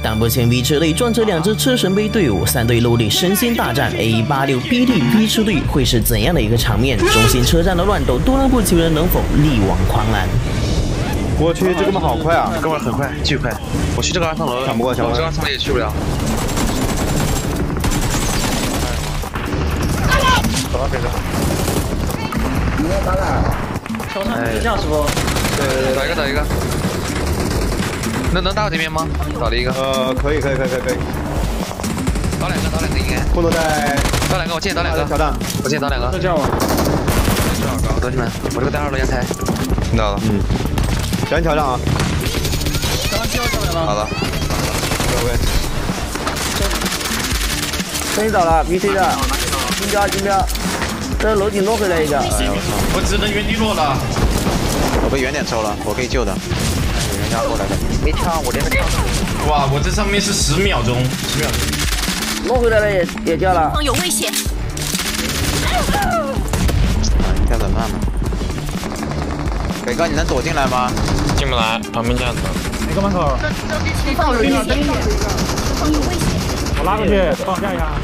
但目前 V 车内撞着两支车神杯队伍，3队落地神仙大战 A86B 队 V 车队会是怎样的一个场面？中心车站的乱斗，多拉布球人能否力挽狂澜？ 我去，这哥们好快啊！ 哥们很快，巨快！我去这个二层楼， 抢不过，抢不过， 这个二层楼也去不了。走到北边。 你要打哪？ 桥上这样是不？ 对，打一个。能打我这边吗？打了一个。 可以。 打两个应该。 空投在。 打两个，我建议打两个。 挑战。 我建议打两个。 这叫我。 这好高，同志们，我这个带2楼阳台。听到了。 小心挑战啊！ 刚交上来了。 好了。 OK。 终于找了 BC 的，金标，这楼顶落回来一个。 哎呀我操！我只能原地落了。 我被远点抽了，我可以救的。有人压过来的。 没枪，我连个枪都没有。 哇，我这上面是10秒钟。 落回来了也掉了。 有危险。 掉怎么办呢？北哥，你能躲进来吗？ 进不来，旁边架子。 哪个门口？ 前方有危险。前方有危险。 我拉过去，帮我架一下。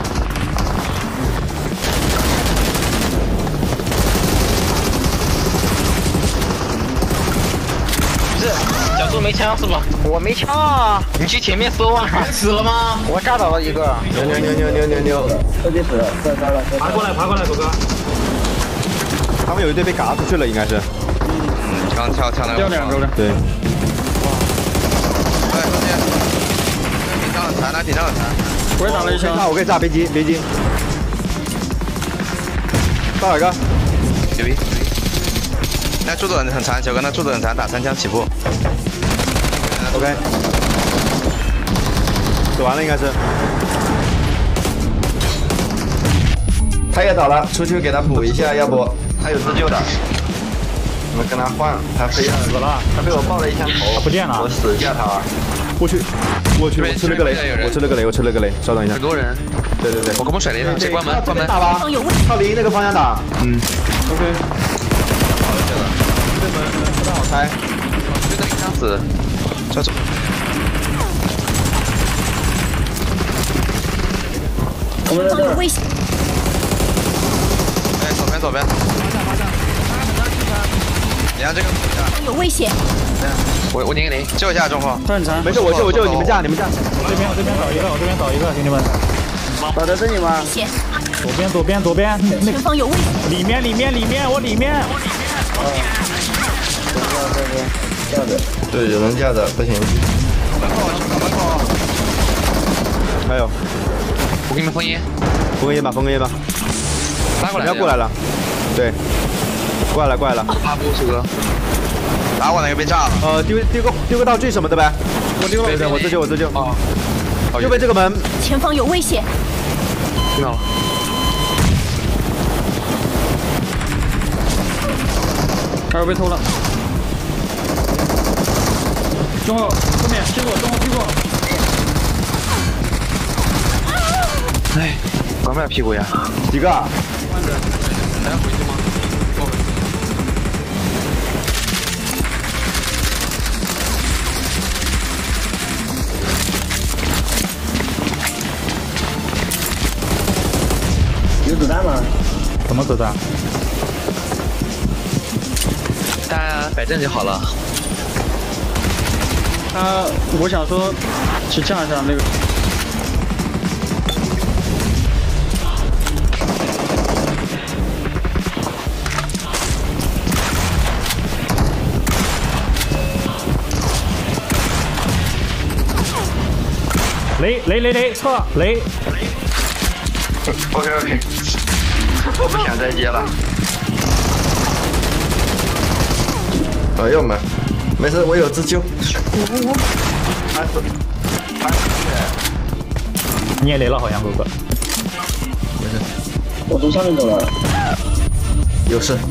不是，小猪没枪是吧？ 我没枪啊！ 你去前面搜啊！ 死了吗？ 我炸倒了一个。 牛！ 特别死了，杀了。 爬过来，狗哥。 他们有一队被嘎出去了，应该是。 刚跳那个。 掉2周了。 对。 哎，兄弟，挺上很残。 我也打了一枪。 那我可以炸飞机。炸哪个？ 牛逼！那柱子很残，小哥那柱子很残，打3枪起步。 OK。走完了应该是。 他也倒了，出去给他补一下，要不他有自救的。我们跟他换，他非要死了， 他被我爆了一枪头， 不见了， 我死架他。 过去，我吃了个雷，稍等一下。 很多人。 对， 我给我们甩雷了，关门。 打吧，靠离那个方向打。OK。这门不太好拆。 就那个箱子，这走。 前方有危险。 哎，左边。你看这个。 有危险。 我拧你，救一下中锋。 很残。 没事，我救，你们架。 我这边找一个，兄弟们。 找在这里吗？ 左边。 前方有危险。 里面，我里面。 架着。对，有人架着，不行。 门口。 还有。 我给你们封烟。 封个烟吧。 拉过来。 要过来了。对。过来了。 阿布苏哥。打我那个被炸了。 丢个道具什么的呗。我丢了。对，我自救。哦。右边这个门。 前方有危险。 听到了。 2被偷了。中后面屁股。 哎，关不了屁股呀。 几个？ 还要回去吗？ 有子弹吗？ 怎么子弹？ 大家摆正就好了。 我想说，去架一下那个。雷，撤雷。 OK， 我不想再接了。朋友们，没事，我有自救。 你也雷了，好像哥哥。 没事。 我从上面走了。 有事。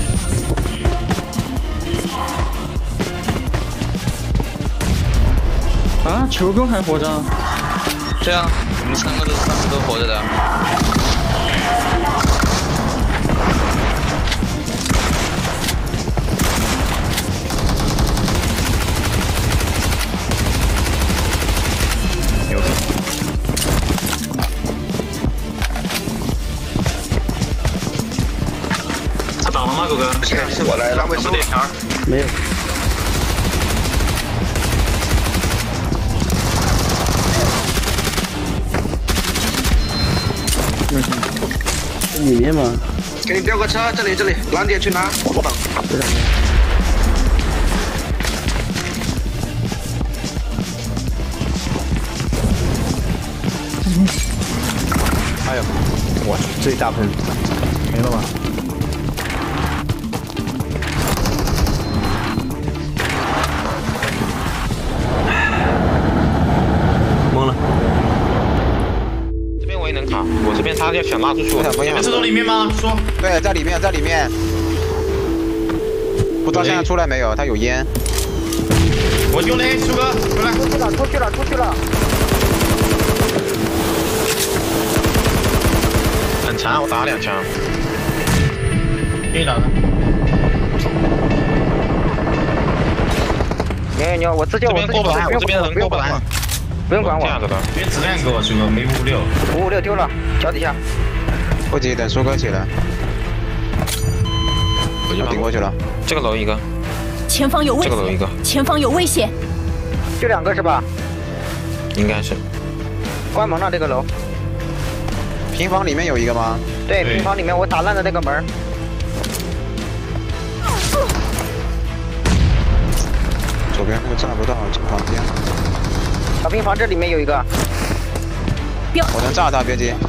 啊，球哥还活着？ 对啊，我们3个都活着的。 狗哥， 我来了， 我点条。 没有。里面吗？ 给你调个车，这里，蓝点去拿。 哎呦，我去，这一大盆没了吗？懵了。 这边我也能卡，我这边他要想拉出去，我你们车头里面吗？说。 对，在里面，在里面。不知道现在出来没有？他有烟。 我丢雷，苏哥，回来。 出去了。 很残，我打2枪。 给你打的。 牛，我自救， 这边过不来，我这边人过不来。 不用管我。 这样子的。 别质量给我，苏哥，没556。 556丢了，脚底下。 不急，等苏哥起来。我就顶过去了。 这个楼一个。 前方有危险！ 这个楼一个。 前方有危险！ 就2个是吧？ 应该是。 关门了这个楼。 平房里面有一个吗？ 对，平房里面我打烂了那个门。 左边那个炸不到，这旁边。 小平房这里面有一个。 我能炸他，别急。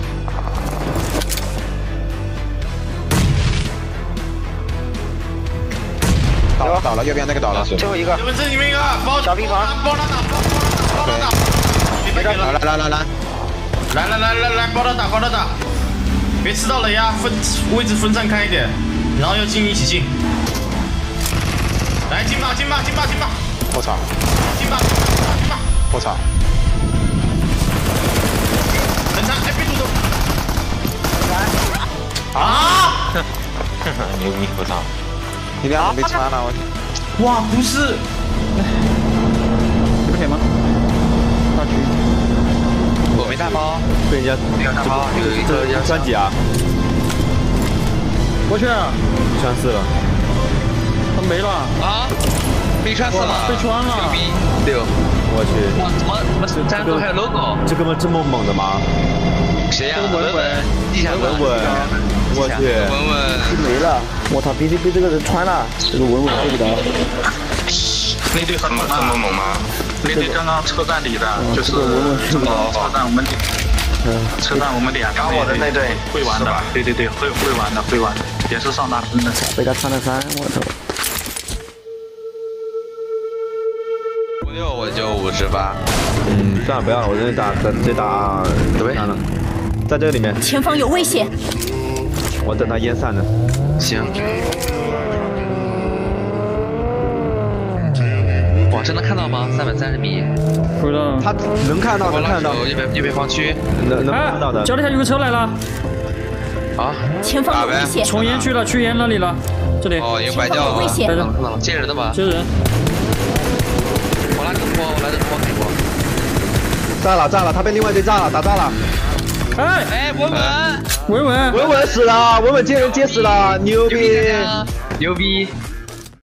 倒了，右边那个倒了。 最后一个。 这里面一个， 小平房。 包他打。来，包他打。别吃到雷啊，位置分散开一点，然后要进一起进。来，进吧。 我操！ 进吧。 我操！ 很长，哎，别住手！ 啊！牛逼！我操！ 你俩被插了，我。 哇，不是。 这边吗？大区。 我没带包。 被人家这穿几啊？ 过去。 穿4了。 他没了。 啊！被穿死了。 被穿了。 6。 我去。 我战斗还有 logo。 这哥们这么猛的吗？ 谁呀？ 文地下文。 我去。 文。 没了，我操，被这个人穿了，这个文对不着。 那队很猛吗？ 那队刚刚车站里的，就是车站我们车站我们2个我的那队会玩的，对，会玩的，也是上大分的。 被他穿了3，我操。 56我就58。 算了，不要了，我直接打对了，在这个里面。 前方有危险！ 我等他烟散了。 行。哇，真的看到吗？330米。 不知道。 他能看到， 右边方区。 能看到的。 脚底下有个车来了。 啊！ 前方有危险！ 冲烟去了，去烟那里了。这里。 哦，有白叫了。 看到了，接人的吧？ 接人。 我来这个坡可以过。 炸了，他被另外一队炸了，打炸了。 哎，文文死了，文文接人接死了，牛逼！ 牛逼！